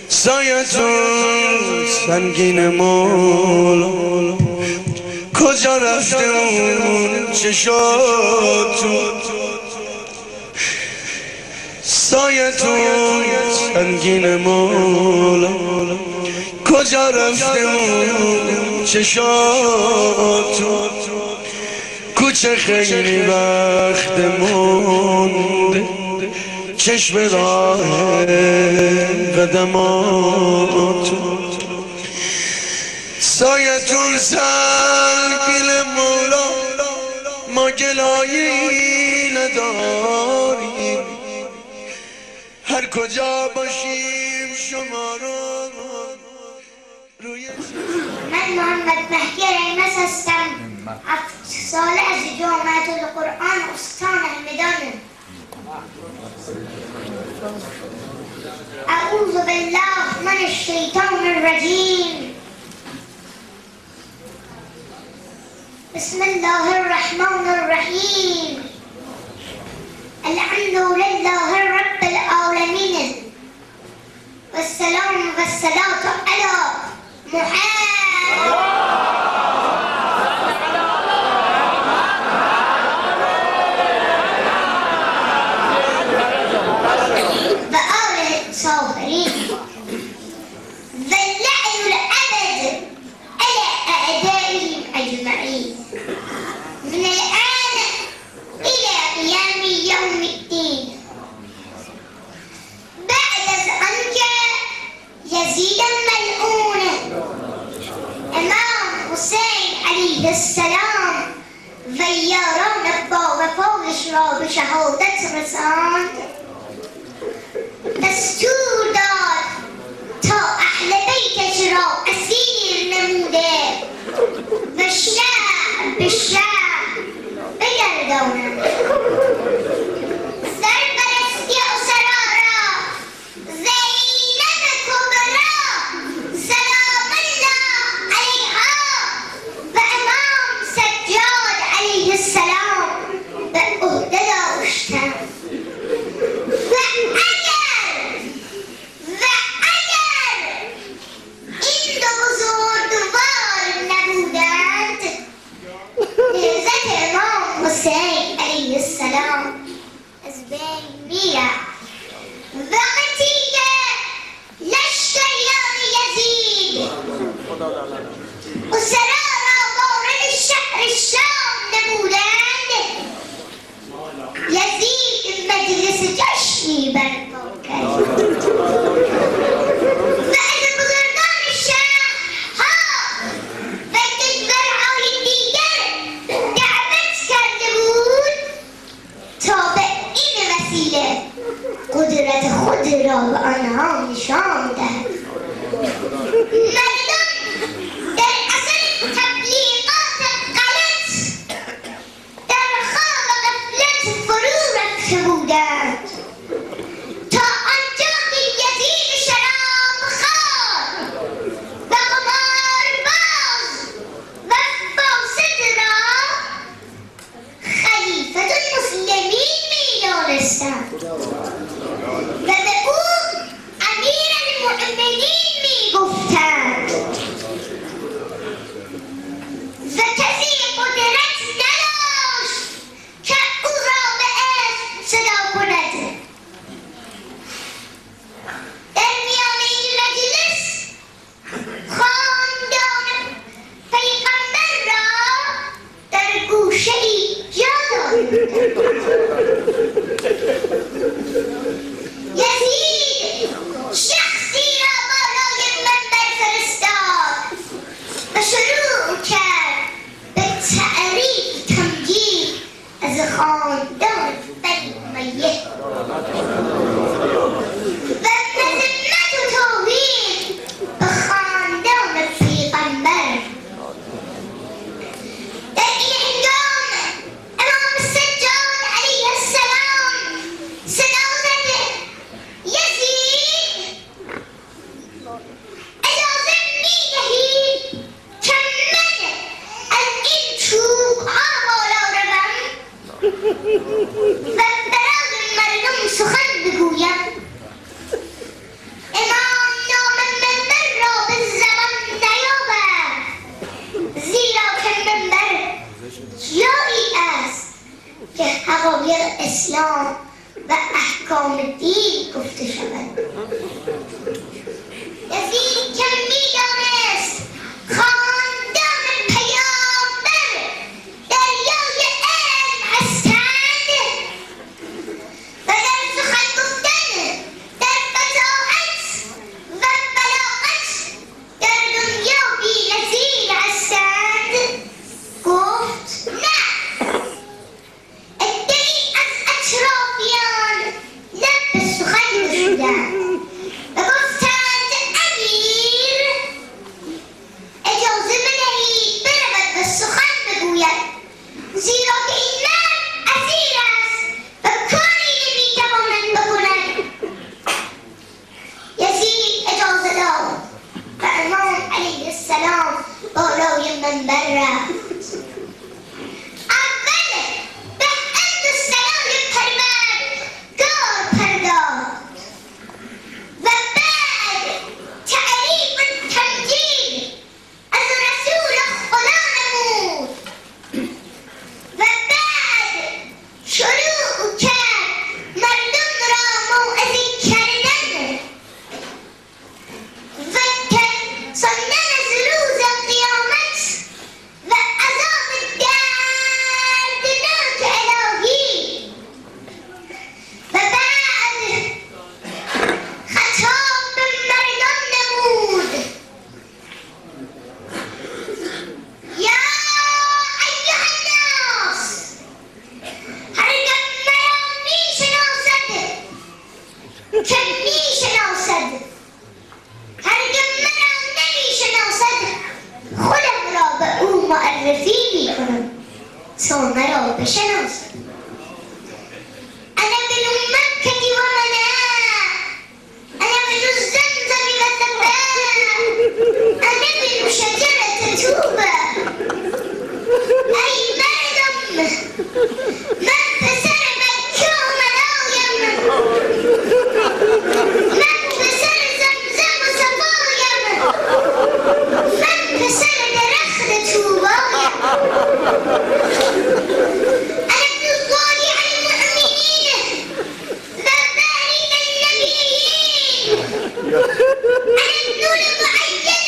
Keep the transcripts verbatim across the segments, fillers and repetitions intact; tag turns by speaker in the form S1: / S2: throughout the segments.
S1: سایتون سنگین مولا کجا رفته اون چشاتون سایتون سنگین مولا کجا رفته اون چشاتون کوچه خیلی وقت مونده چشم راه قدماتون سایتون سنگین مولا ما گلایی نداریم هر کجا باشیم شما رو روی
S2: من محمد مهدی ریمس هستم هفت ساله از جامعه القرآن استان همدان اعوذ بالله من الشیطان الرجیم بسم الله الرحمن الرحیم الحمد لله رب العالمين والسلام والصلاة على محمد وآله الطاهرين واللعن الأبد على أعدائهم أجمعين من الآن إلى قيام يوم الدين بعد ذلك يزيد الملعون امام حسین علیه السلام و یاران با وفایش را به شهادت رساند دستور داد تا اهل بیتش را اسیر نموده و شهر به شهر بگردانند سرپرستی اسرا را زینب کبرا سلام الله علیها و امام سجاد علیه السلام به عهده داشتند و اگر و اگر این دو بزرگوار نبودند نهضت امام حسین علیه السلام از بین میرفت وقتی که لشکریان یزید اسرا را وارد شهر شام نمودند یزید مجلس جشنی برپا کرد و از بزرگان شهرها و کشورهای دیگر دعوت کرده بود تا به این وسیله قدرت خود را به آنها نشان دهد مردم در اثر تبلیغات غلط در خواب غفلت فرو رفته بودند تا آنجا که یزید شرابخوار و قمارباز و فاسد را خلیفة المسلمین می‌دانستند و به او امیر المؤمنین می‌گفتند و کسی قدرت نداشت که او را به اسم صدا کند در میان این مجلس خاندان پیغمبر را در گوشه‌ای جا دادند یزید شخصی را بالای منبر فرستاد و شروع کرد به تعریف تمجید از خاندان بنی امیه و مذمت و توهین به خاندان پیغمبر در این هنگام امام سجاد علیه السلام صدا زده یزید اجازه میدهی که من از این چوبها بالا روم و برای مردم سخن بگویم امام که حقایق اسلام و احکام دین گفته شود. یزید که میدانست خاندان پیامبر دریای علم هستند و در سخن گفتن در فصاحت و بلاغت در دنیا بی‌نظیر هستند، گفت نه. عده‌ای از اطرافیان لب به سخن گشودند و گفتند امیر اجازه بدهید برود و سخن بگوید، زیرا که این مرد اسیر است و کاری نمیتواند بکند. یزید اجازه داد و امام علیه السلام بالای منبر رفت. اول به حمد و ثنای پروردگار پرداخت و بعد تعریف و تمجید از رسول خدا نمود و بعد شروع کرد مردم را موعظه کردن و ترساندن از روز قیامت و عذاب دردناک الهی و بعد خطاب به مردم نمود: یا ایها الناس، هرگز مرا میشناسد که میشناسد، هرگز مرا نمیشناسد خودم را به او معرفی میکنم تا مرا بشناسد. انا بن مکة و منع، انا بن زمزم و زمزم، انا بن شجرة توبة. ای مردم، من پسر مکه و منایم، من پسر زمزم و صفایم، من پسر درخت توبایم. انا ابن صالح المؤمنین و بارین النبیین، انا ابن المؤید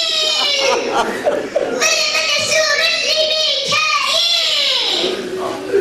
S2: بجبرائیل و المنصور لمیکائیل.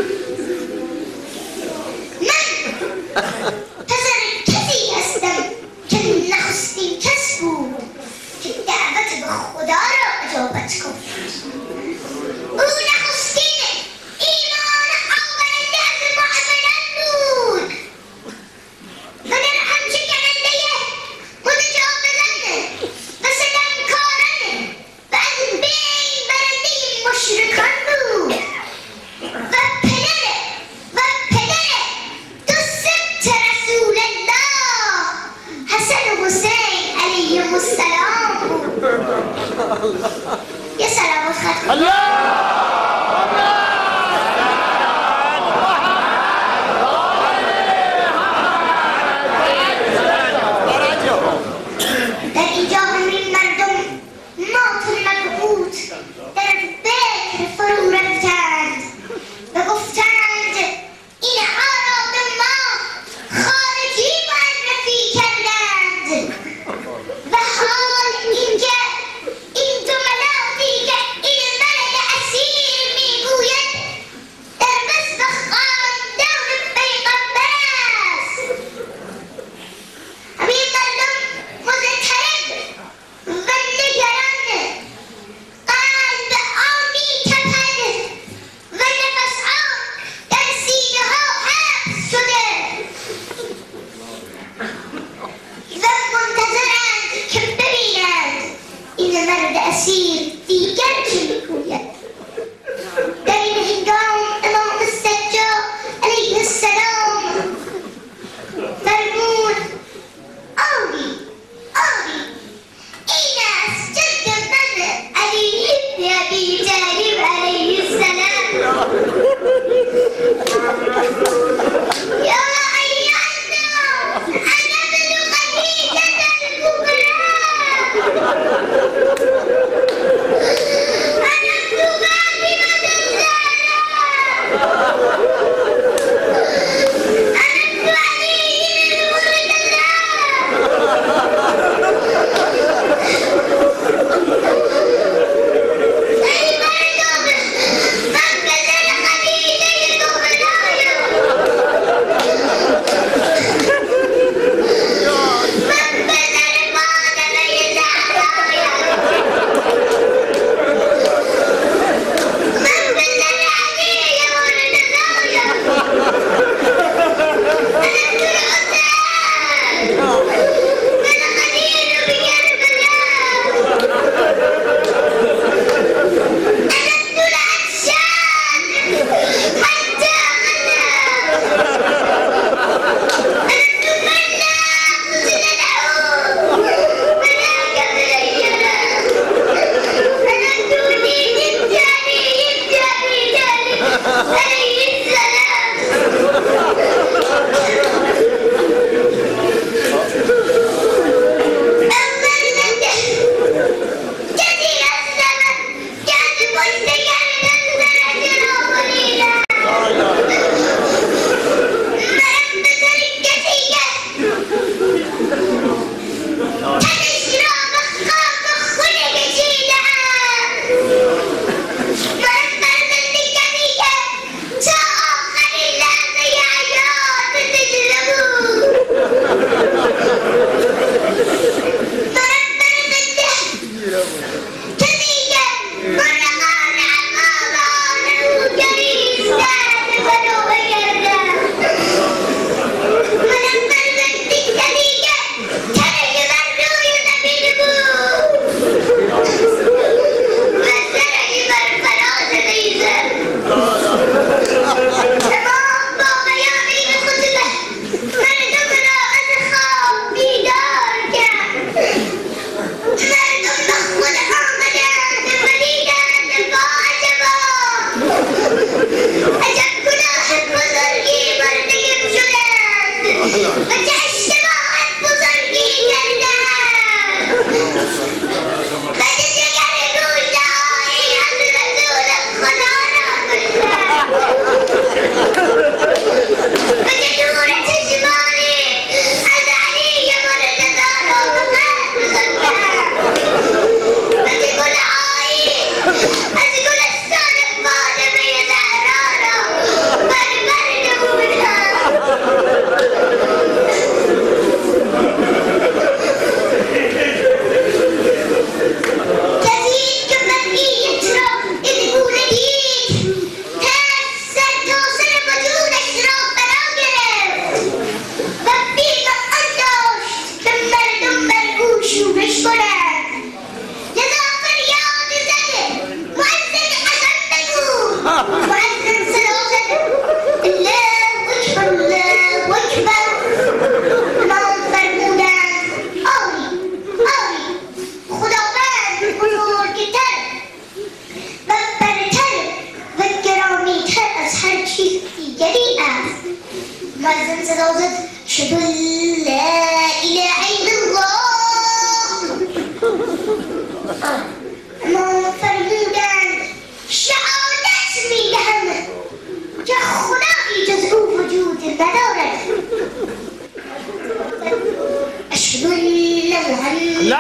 S2: أشهد أن لا إله إلا الله. اما فرمودن شهادت میدهم که خدایی جز او وجود ندارد. أشهد أن محمد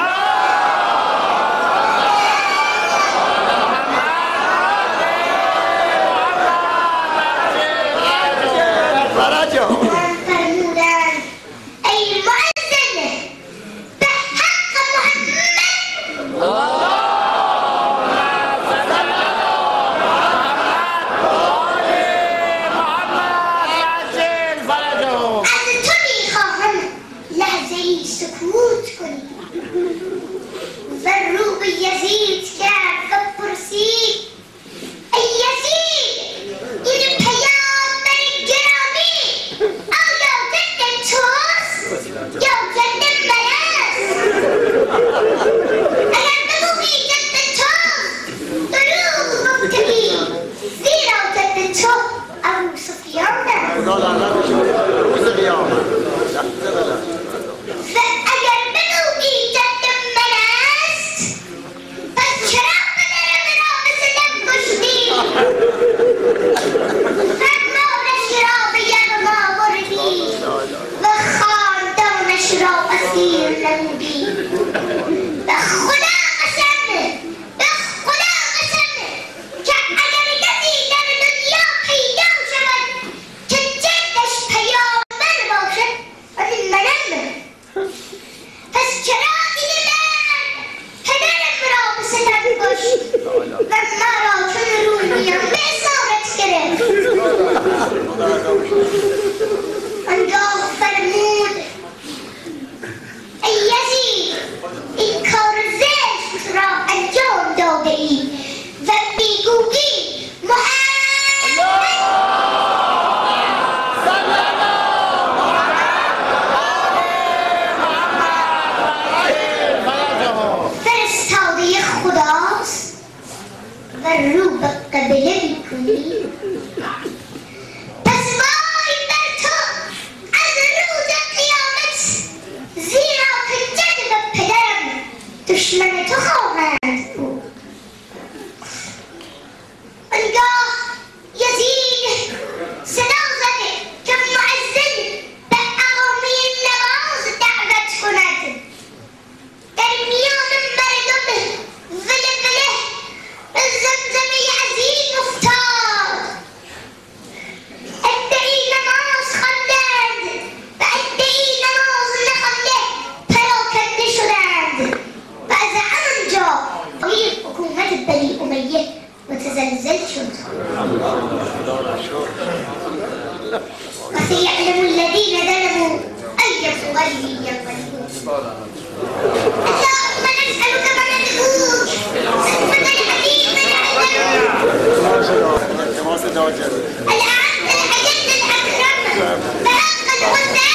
S2: وسيعلم الذين ظلموا أي منقلب ينقلبون. اللهم نسألك من الخروج صفة الحديث الأعز الأجل الأكرم فحق الغزال.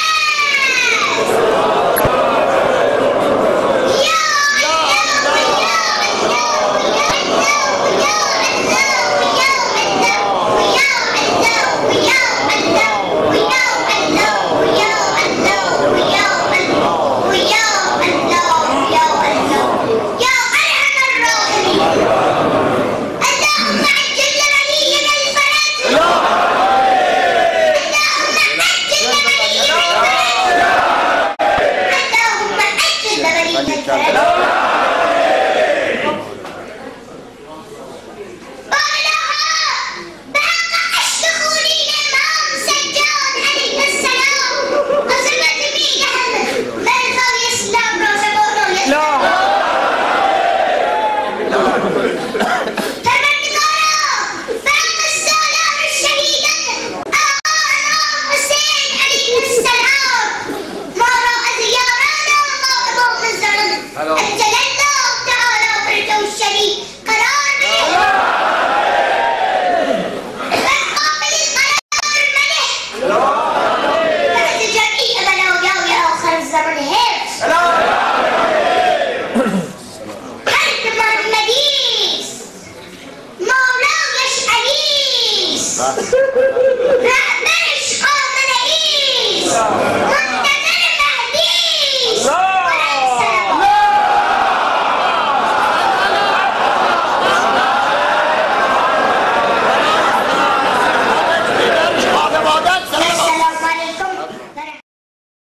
S2: Right.